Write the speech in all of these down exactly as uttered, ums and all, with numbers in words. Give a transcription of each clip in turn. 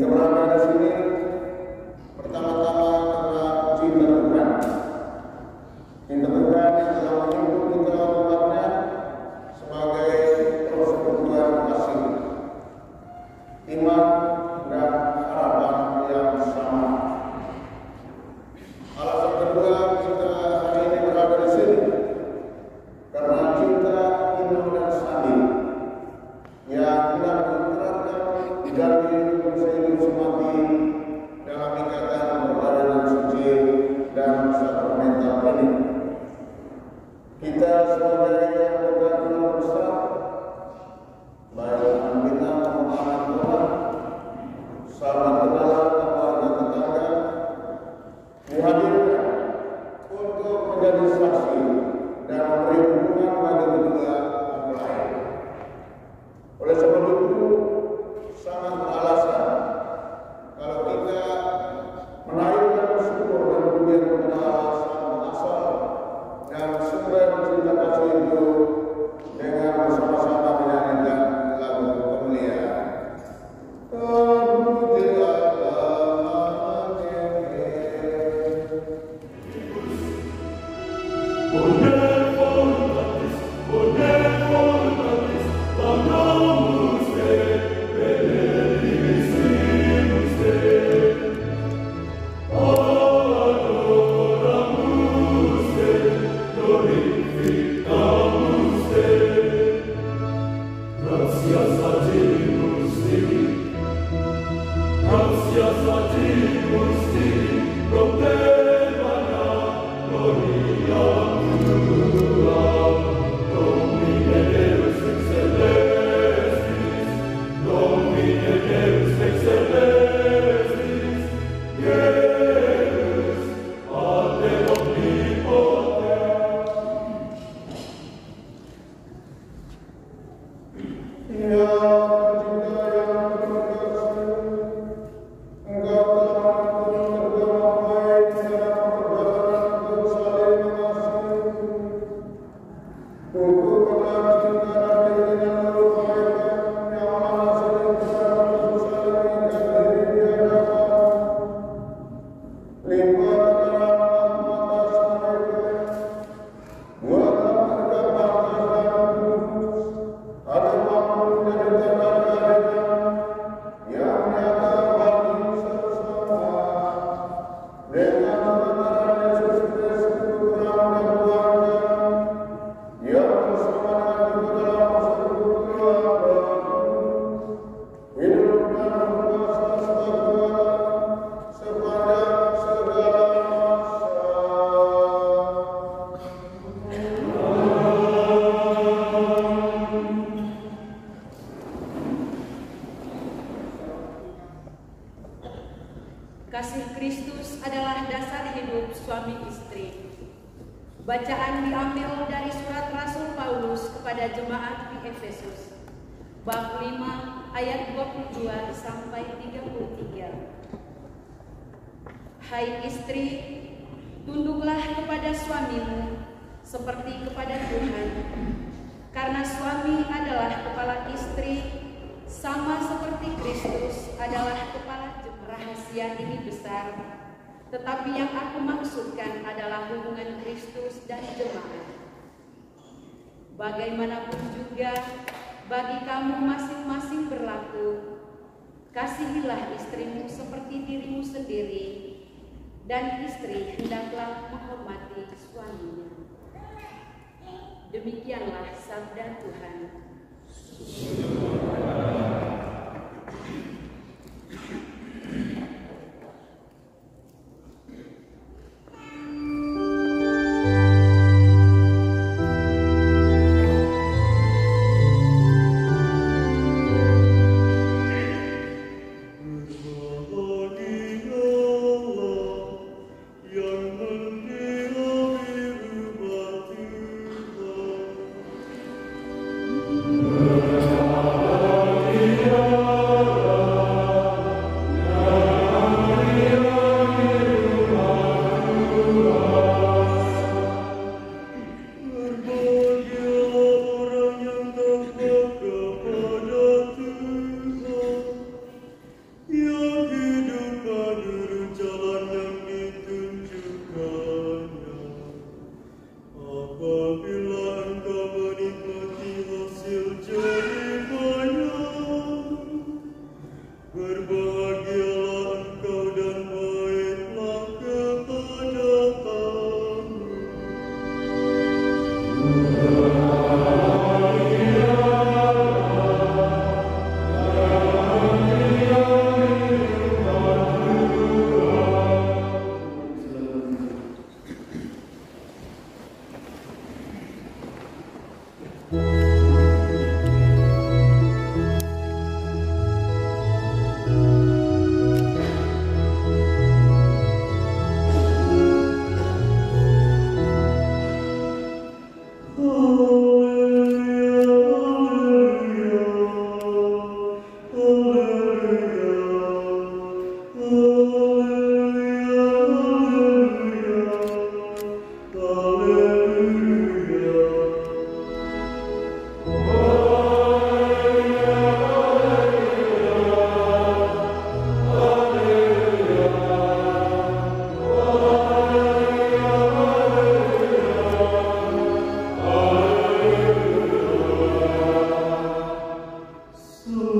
Kasih Kristus adalah dasar hidup suami istri. Bacaan diambil dari surat Rasul Paulus kepada jemaat di Efesus, bab lima ayat dua puluh dua sampai tiga puluh tiga. Hai istri, tunduklah kepada suamimu seperti kepada Tuhan, karena suami adalah kepala istri, sama seperti Kristus adalah kepala jemaat. Rahasia ini besar, tetapi yang aku maksudkan adalah hubungan Kristus dan jemaat. Bagaimanapun juga, bagi kamu masing-masing berlaku, kasihilah istrimu seperti dirimu sendiri, dan istri hendaklah menghormati suaminya. Demikianlah sabda Tuhan. Oh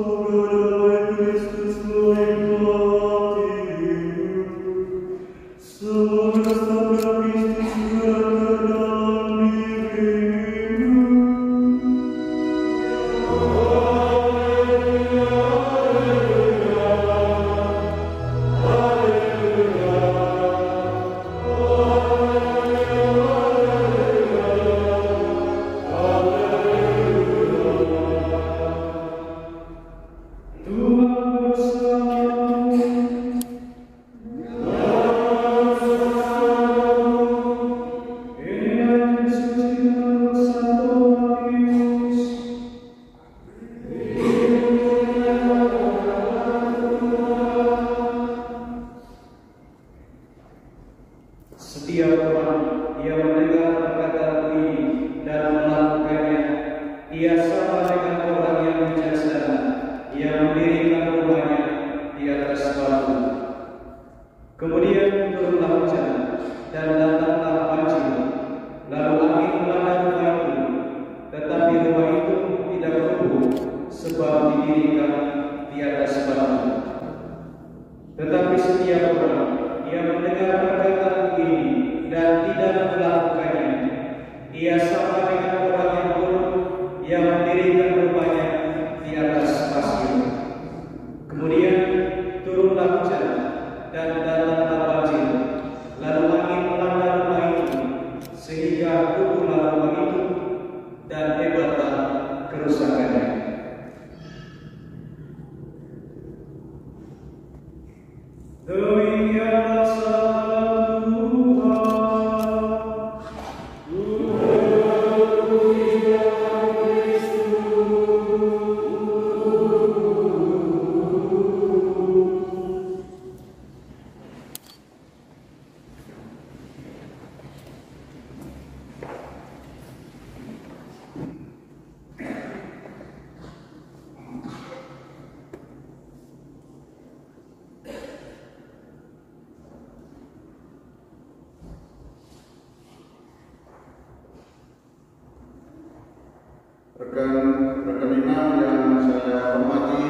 Rekan-rekan imam yang saya hormati,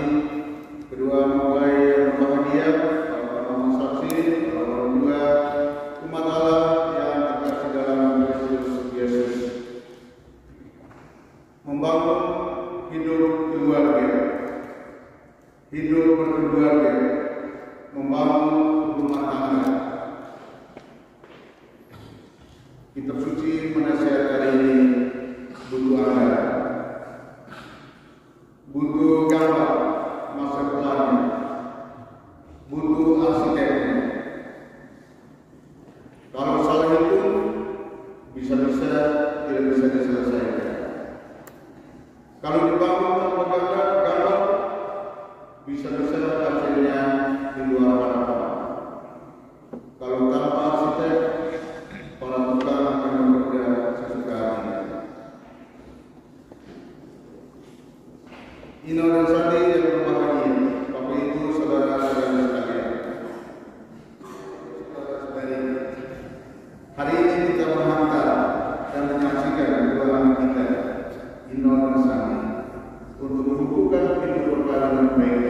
kedua mempelai yang berbahagia, para imam saksi, para juga umat Allah yang terkasih dalam Kristus Yesus. Membangun hidup keluarga, hidup berkeluarga, membangun rumah tangga. Kitab suci menasihat hari ini butuh anggaran, butuh gambar masa depan, butuh arsiteknya. Kalau salah itu bisa-bisa tidak bisa diselesaikan. Kalau dibangun tanpa gambar, gambar bisa-bisa hasilnya di luar harapan. Kalau tanpa arsitek, para tukang akan bekerja sesuka hati. Ino dan Sandi yang berbahagia, Bapak Ibu, saudara-saudara sekalian. Hari ini kita menghantar dan menyaksikan kedua anak kita, Ino dan Sandi, untuk menghubungkan hidup berkala dengan baik.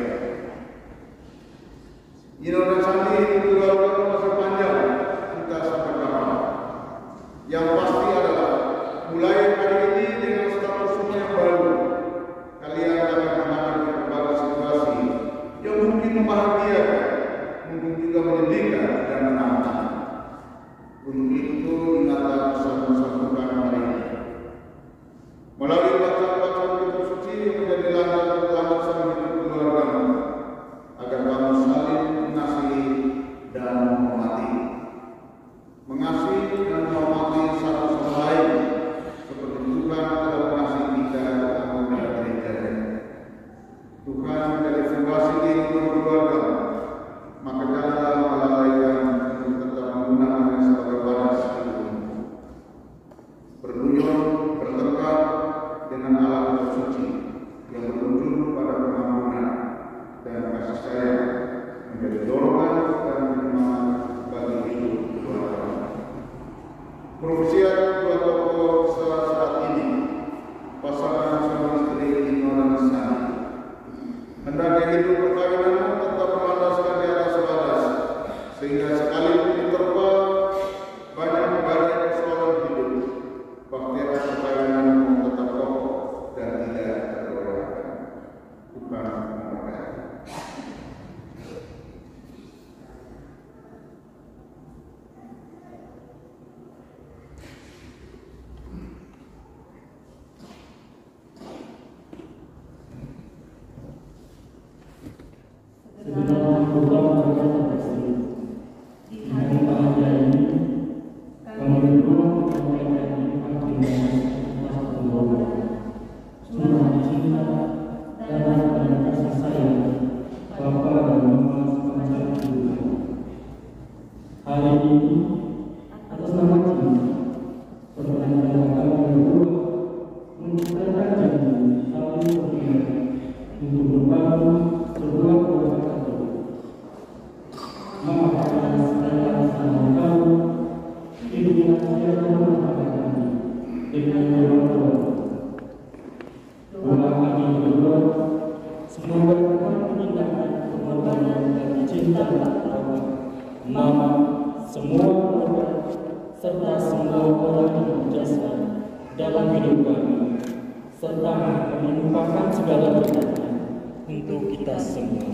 Ino dan Sandi keluarga masih panjang, kita sampai kapan. Yang pasti adalah mulai hari ini dengan status semua yang baru, kalian akan menghadapi berbagai situasi yang mungkin membahagiakan, mungkin juga menyedihkan dan menantang. Untuk itu ingatlah pesan-pesan Tuhan hari ini. Melalui bacaan-bacaan kitab suci yang menjadi landasan hidup keluargamu, agar kamu saling mengasihi dan menghormati. Mengasihi dan menghormati satu sama lain, seperti Tuhan telah mengasihi kita anggota gereja. Tuhan menjadi fondasi diri keluarga, maka janganlah melalaikan untuk tetap menggunakannya sebagai badas hidupmu. Berduyun, bertekad dengan Allah yang suci yang berujung pada pengampunan dan kasih sayang menjadi dorongan dan penyemangat bagi hidup keluarga. Perusian dua tokoh saat ini, pasangan suami istri Ino dan Sandi, Hendaknya hidup perkawinanmu tetap berlandaskan di atas wadas, sehingga sekalipun diterpa banyak badai persoalan hidup, bahtera perkawinanmu tetap kokoh dan tidak tergoyahkan. Tuhan memberkati. Sebenarnya Tuhan berkata bersih, di hari bahagia ini, kami berdua menyampaikan aktivitas atas permohonan, curah cinta, dan dan kasih sayang Bapa dan Mama sepanjang hidup. Hari ini, atas nama Tuhan, pertanyaan kami berdua mengucapkan janji saling beriman untuk membangun sebuah keluarga. Maafkan segala kesalahan kami, hiduplah siapa memaafkan kami dengan doa Tuhan. Doa kami berdua, semoga Tuhan meningkatkan pengorbanan dan cinta Bapa, Mama, semua keluarga, serta semua orang yang berjasa dalam hidup kami, serta melimpahkan segala berkat untuk kita semua.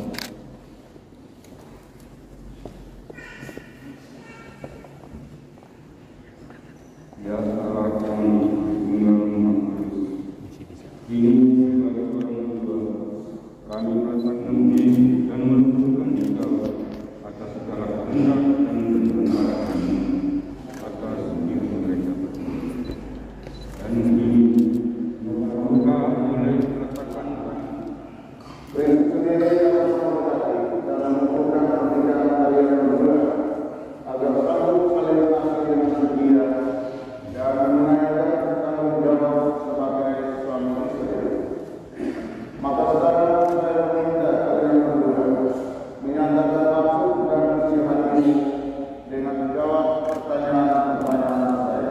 Ya Allah kami mengenal ini sebagai orang tua, kami merasa mengasihi dan menunjukkan Engkau atas segala kehendak dan kebenaran kami atas diri mereka berdua. Dan ini semoga mulai meletakkan sendiri yang memberkati dalam membuka pernikahan kalian berdua, agar selalu saling mengasihi dengan setia dan menunaikan tanggung jawab sebagai suami istri. Maka sekarang saya meminta kalian berdua menyatakan maksud dan isi hati dengan menjawab pertanyaan-pertanyaan saya.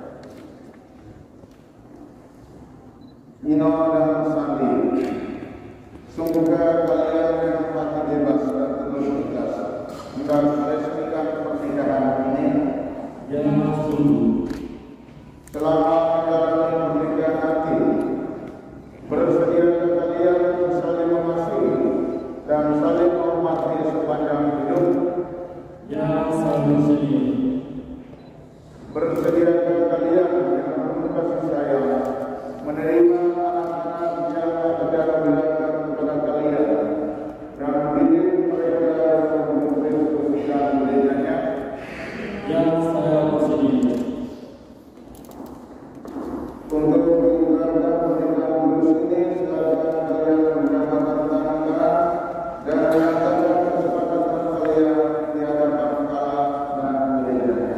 Nino dan Sandi, sungguhkah kalian dengan hati bebas dan penuh ikhlas hendak meresmikan pernikahan ini? Ya, sungguh. Selama menjalani pernikahan hati, bersediakah kalian untuk saling mengasihi dan saling menghormati sepanjang hidup? Ya, selalu sedia. Bersediakah kalian dengan penuh kasih sayang menerima anak-anak yang akan belajar kepada kalian dan mendidik mereka dalam hidup Kristus dan mudanya? Ya, saya bersedia. Untuk mengucapkan pernikahan kudus ini, silakan kalian mendapatkan tangan dan menyatakan kesepakatan kalian di hadapan Allah dan mudanya.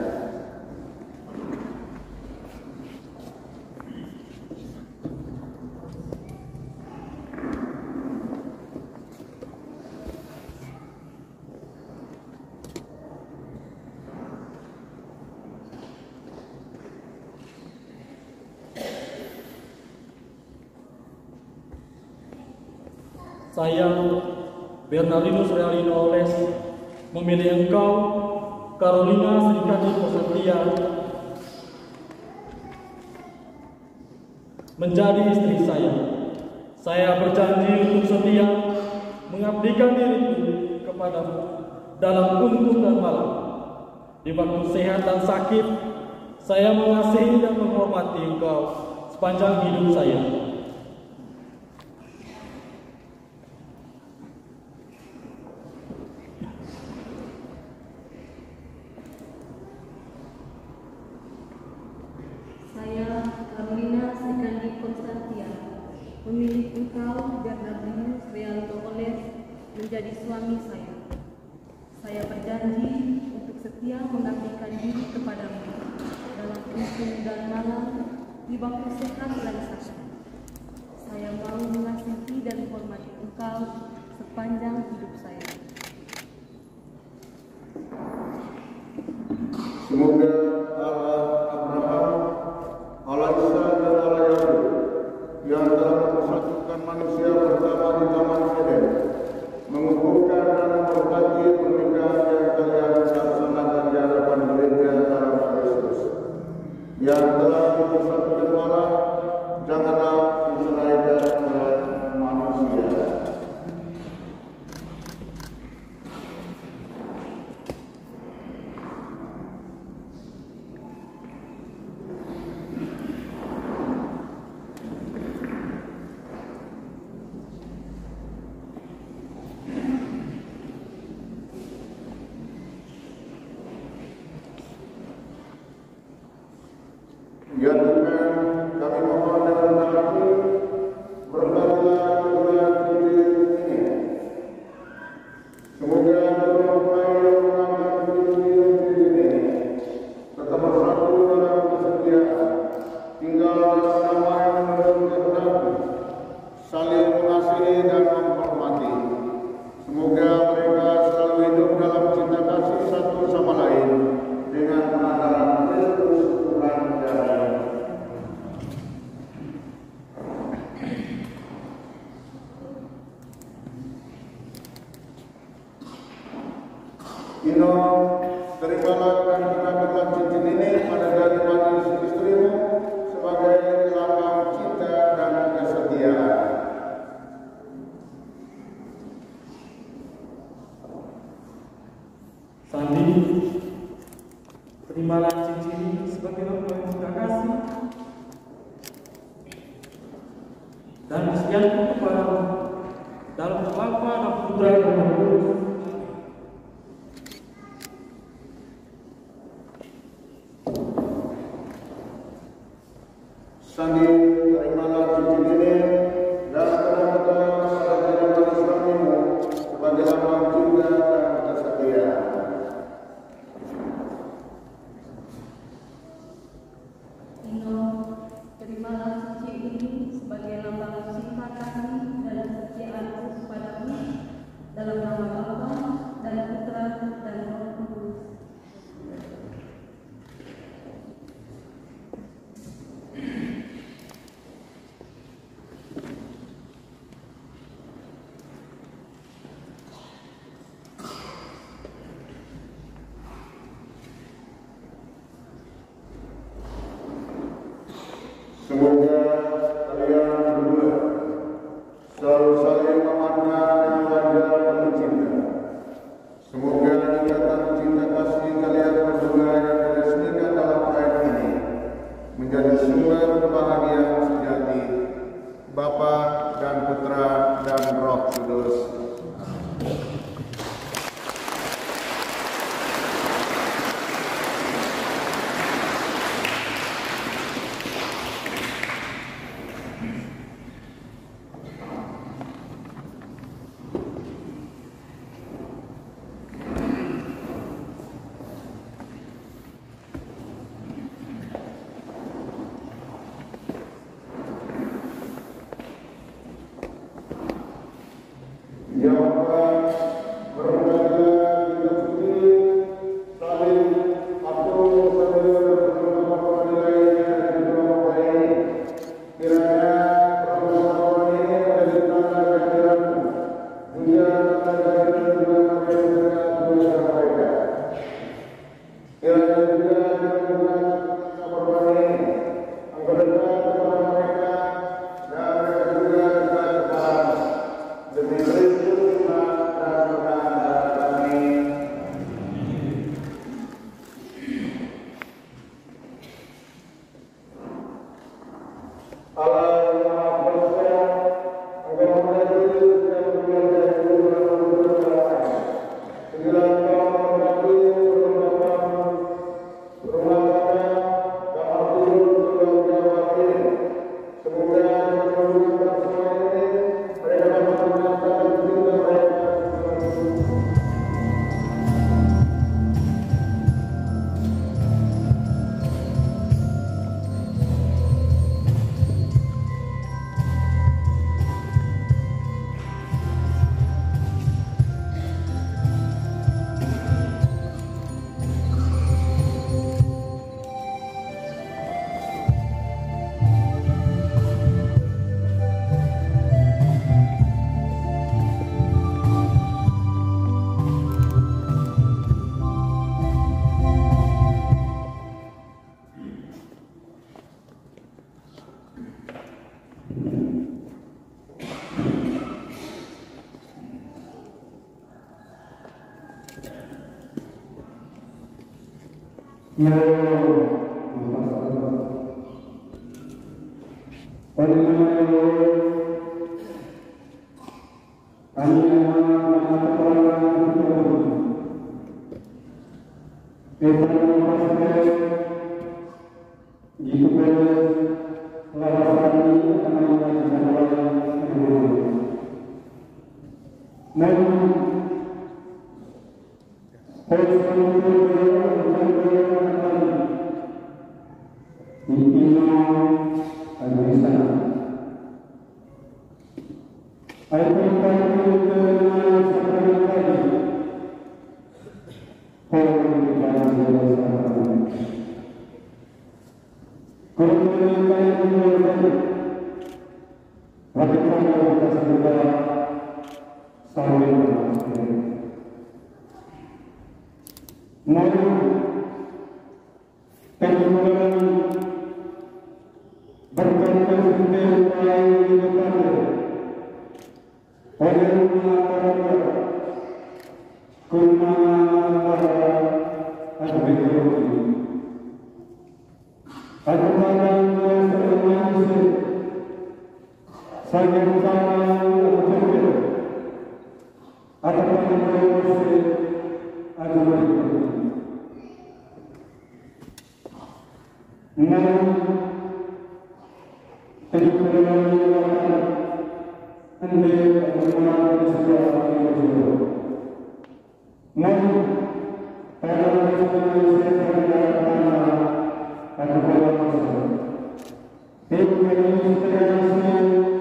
Saya, Bernardinus Realino Oles, memilih engkau, Carolina Srikandi Posatria, menjadi istri saya. Saya berjanji untuk setia mengabdikan diriku kepadamu dalam untung dan malam. Di waktu sehat dan sakit, saya mengasihi dan menghormati engkau sepanjang hidup saya. Saya, Carolina Srikandi Konstantia, memilih engkau, Bernardinus Realino Oles, menjadi suami saya. Saya berjanji untuk setia mengabdikan diri kepadamu dalam untung dan malam, di waktu sehat dan sakit. Saya mau mengasihi dan menghormati engkau sepanjang hidup saya. Semoga Allah Abraham, Allah Isa dan Allah Yakub yang telah mempersatukan manusia bersama di Taman Eden Dino, terimalah dan kenakanlah cincin ini pada dari manis istrimu sebagai lambang cinta dan kesetiaan. Sandi, terimalah cincin ini sebagai lambang cinta kasih dan kesetiaanku kepadamu dalam Bapa dan Putra dan Roh Kudus. Sandi, terimalah cincin ini dan kenakanlah pada dari manis suamimu sebagai lambang cinta dan kesetiaan. Dino, terimalah cincin ini sebagai lambang cinta kasih dan kesetiaanku kepadamu dalam nama Bapa dan Putra dan Roh Kudus. Semoga kalian berdua selalu saling memandang dengan wajah penuh cinta. Semoga ikatan cinta kasih kalian berdua yang diresmikan dalam ayat ini menjadi sumber kebahagiaan sejati Bapa dan Putra dan Roh Kudus. Ya Allah, berbahagia kita suci, saling aku saudara bersama nilainya dan bersama baik. Kiranya pertemuan ini menjadi tanda kehadiranmu, dunia tanda kehadiran juga menjadi dunia mereka. Kiranya juga dengan pertemuan ini engkau dekat kepada mereka dan mereka juga dekat kepadamu. Demi Kristus dan penanda kami. Allah yang Maha Kuasa, Engkau menjadi yang mulia dari Tuhan berdoa. Segala Engkau memberkati rumah kamu, rumah tangga, kamar tidur, keluarga ini. Semoga dengan melakukan semua ini mereka dapat menyatakan cinta mereka. Ya Allah, pada nama Allah, kami mengatakan kita mengatakan jika pelajaran ini akan menjadi namun Mari teman-teman berkata mulai di depan oleh rumah kumara adikku aku malam bermaksud saya bukan berpikir atau berpikir aku berpikir namun terkadang anda bermaksud sesuatu yang buruk namun pada masa saya berkata aku bermaksud tidak menginspirasi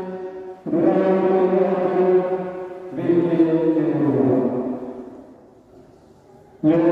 berlaku bikin yang buruk yang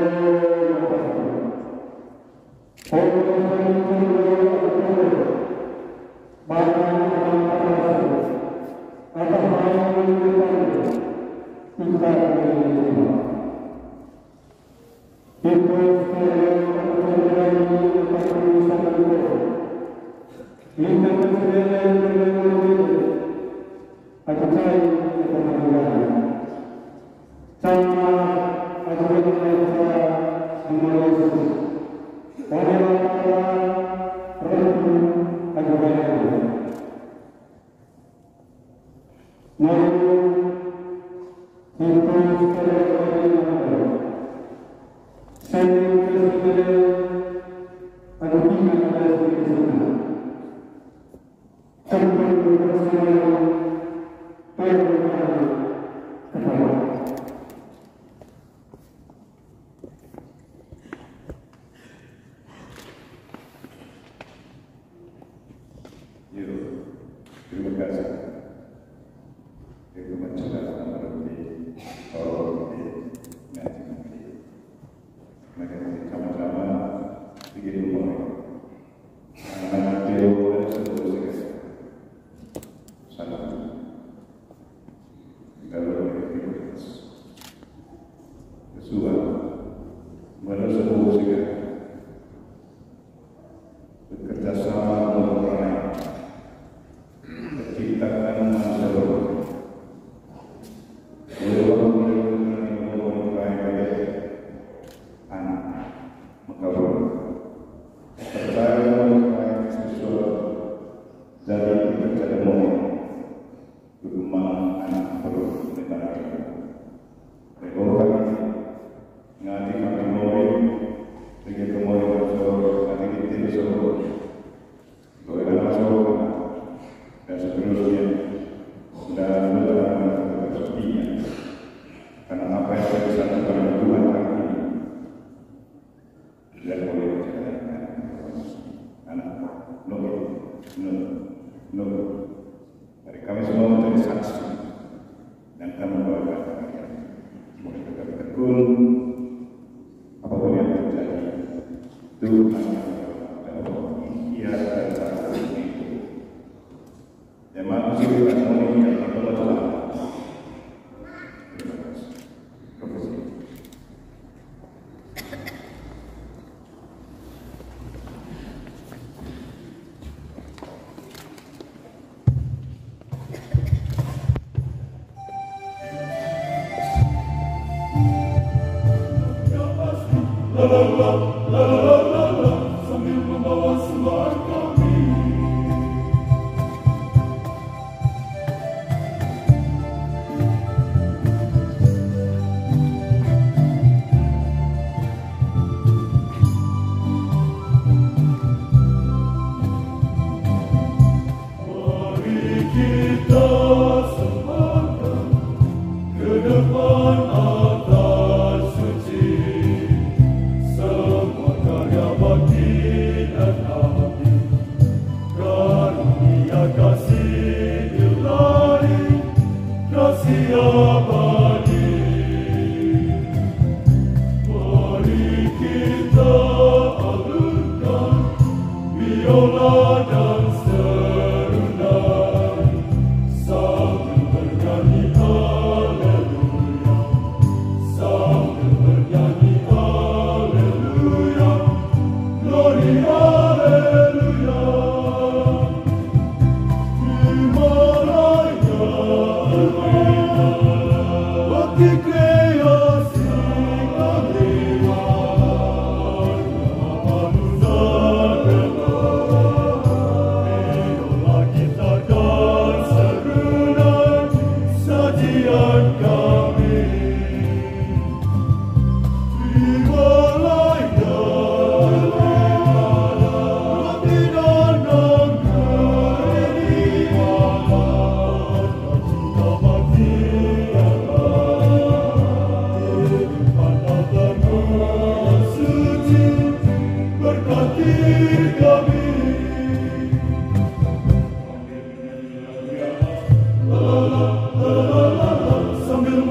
Haleluya.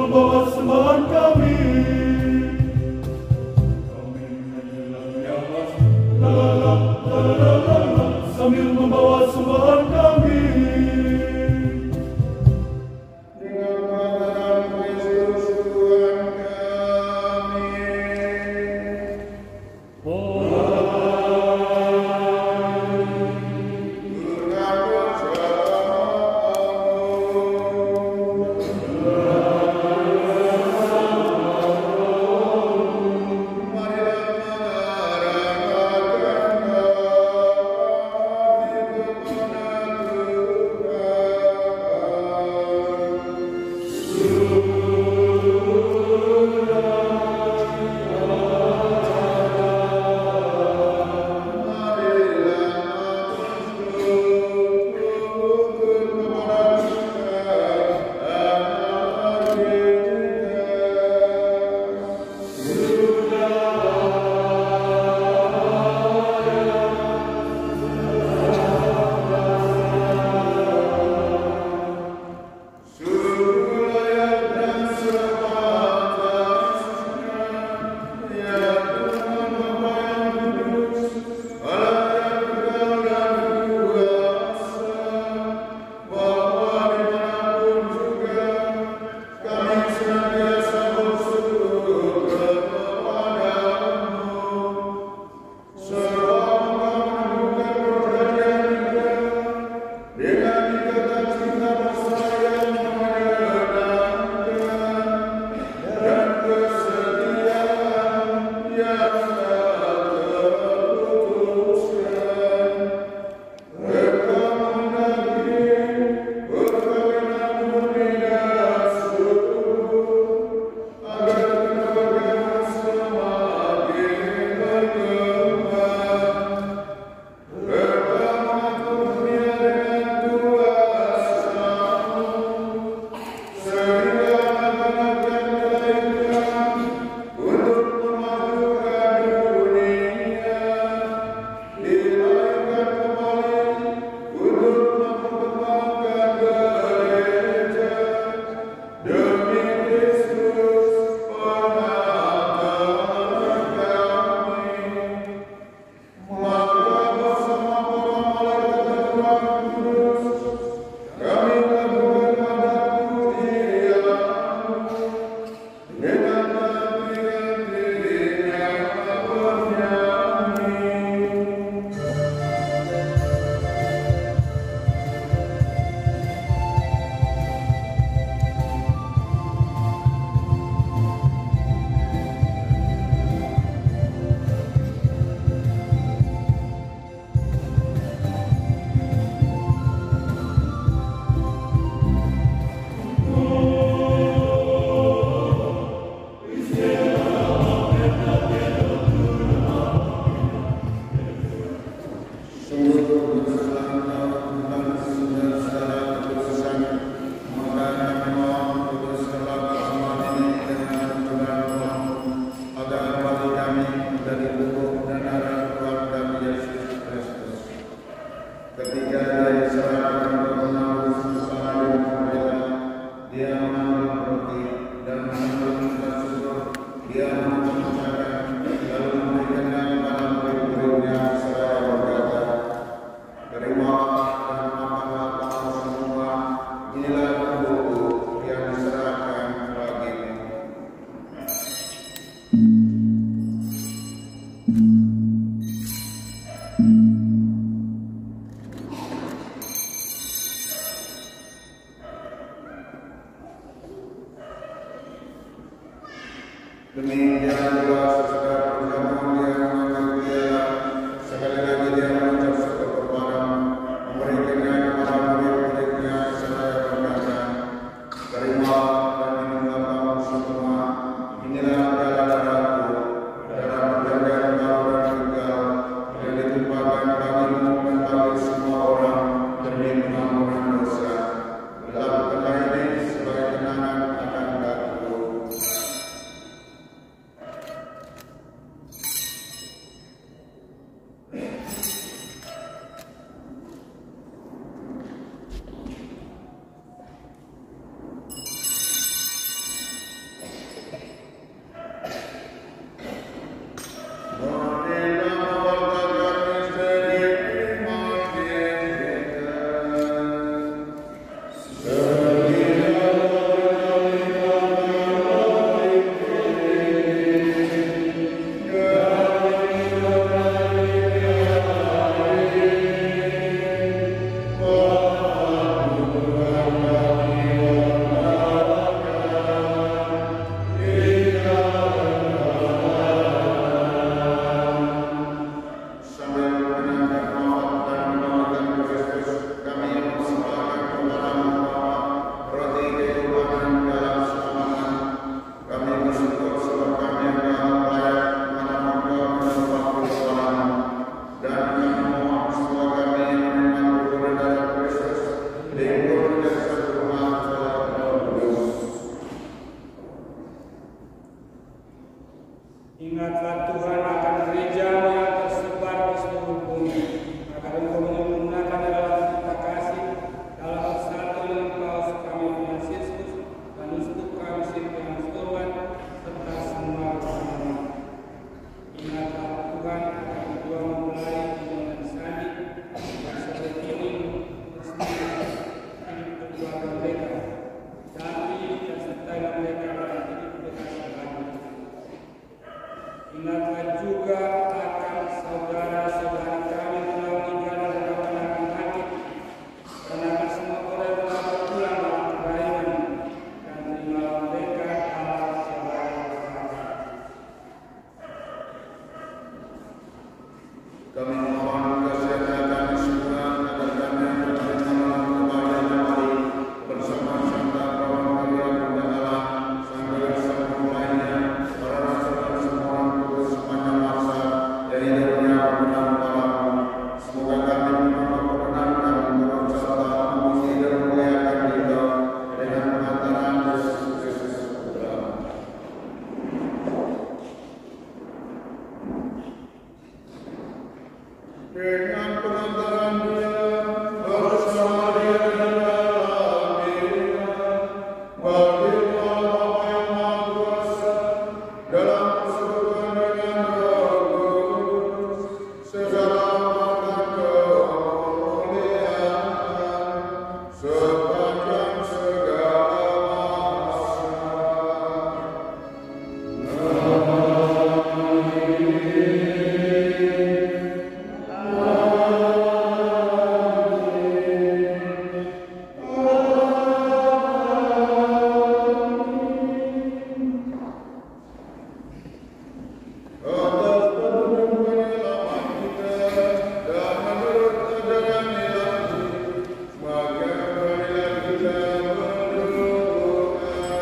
membawa sembahan kami. Kami menjelang nyawa, la la la la la la la, sambil membawa sembahan kami. Dengan makanan Kristus Tuhan kami. Demikian pula sesudah perjamuan dia mengambil piala, sekali lagi dia mengucap syukur kepada memberikannya kepada murid-muridnya seraya berkata, terima dan minumlah kamu semua, inilah piala darahku, darah perjanjian baru dan kekal, yang ditumpahkan bagimu dan bagi semua orang demi pengampunan dosa. Lakukanlah ini sebagai kenangan akan aku. Ingatlah Tuhan akan gereja-Mu yang tersebar di seluruh bumi, agar Engkau menyempurnakan dalam cinta kasih, dalam bersatu dengan Paus kami Franciscus dan uskup kami Silvianus Urban, serta semua bersama. Ingatlah Tuhan akan kedua mempelai Tino dan Sandi, yang seperti ini resmi hidup berkeluarga mereka, tapi dan sertailah mereka dalam hidup berkasih. Ingatlah juga akan saudara-saudara kami yang telah meninggal dan dapat akan mati, dan akan semua orang yang telah berpulang dalam kerahiman, dan terimalah mereka dalam sebagai saksi. Kami mohon kesehatan semua agar kami berkenan kepada Mari bersama Santa Perawan Maria Bunda Allah, Sang Gereja Sang lainnya, para rasul dan semua orang kudus sepanjang masa yang hidupnya benar-benar. Semoga kami mendapat perkenan dan menurut serta memuji dan memuliakan Dia dengan pengantaran Yesus Kristus Putra. Dengan pengantaran Dia bersama Dia dan dalam dirinya, bagilah Bapa yang Maha Kuasa dalam persekutuan dengan Roh Kudus, segala hormat dan kemuliaan sepanjang segala masa. Atas petunjuk penyelamat kita dan menurut ajaran ilahi, maka marilah kita berdoa.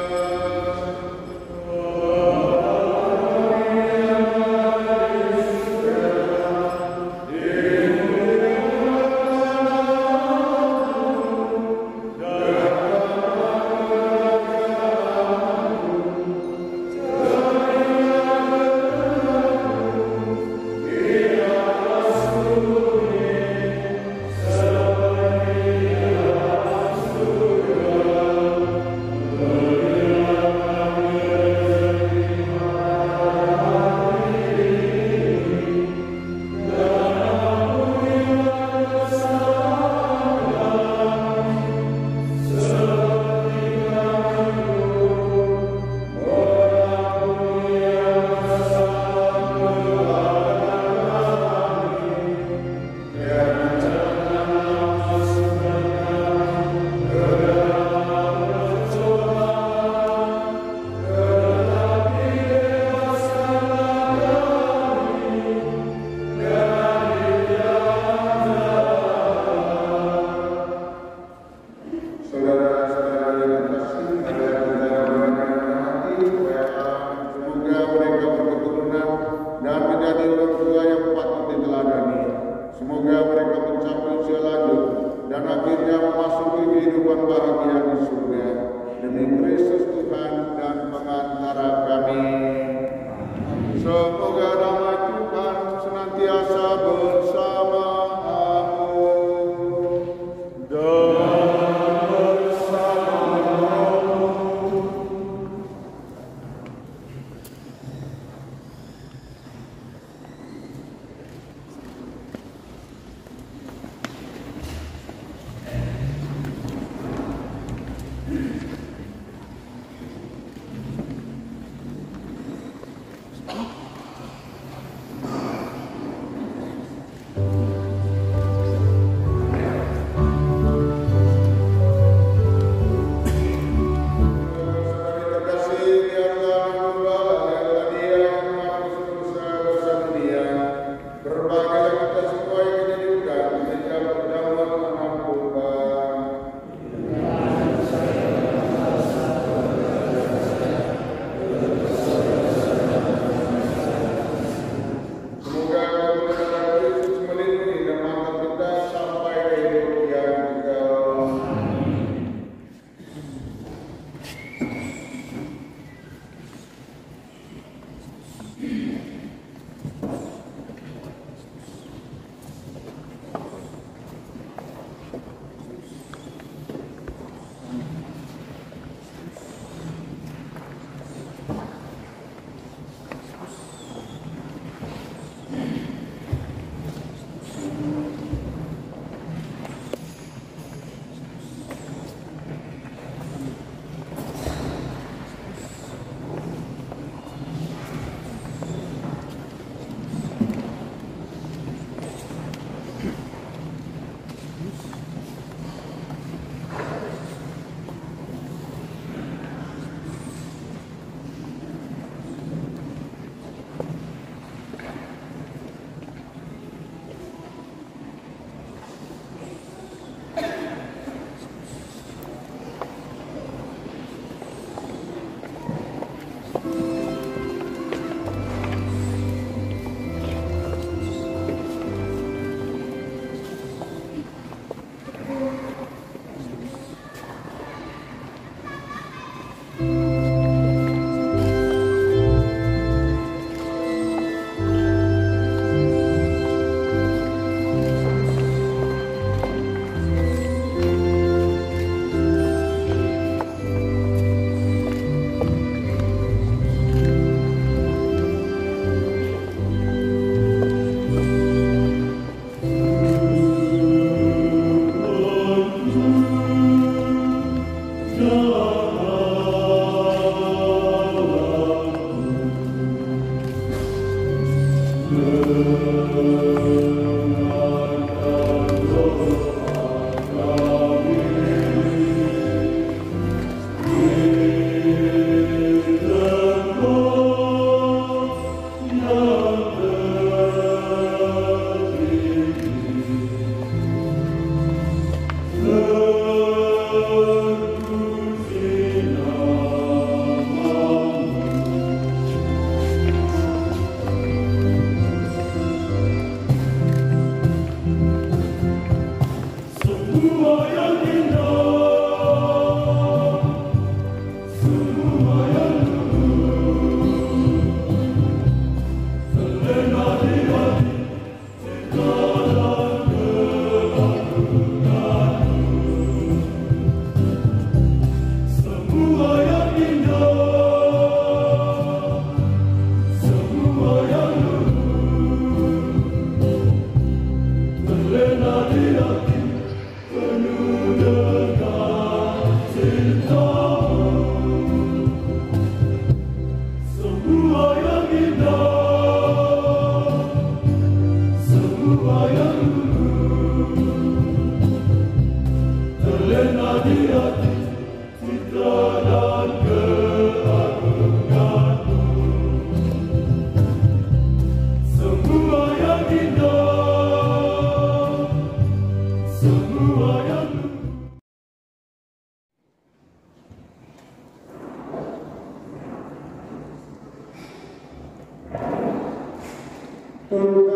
Saudara-saudara yang terkasih, ada saudara yang hati, semoga mereka berketurunan dan menjadi orang tua yang patut diteladani. Semoga mereka mencapai usia lanjut dan akhirnya memasuki kehidupan bahagia di surga. Demi Kristus Tuhan dan pengantara kami. Semoga damai Tuhan senantiasa bersamamu. Turunkan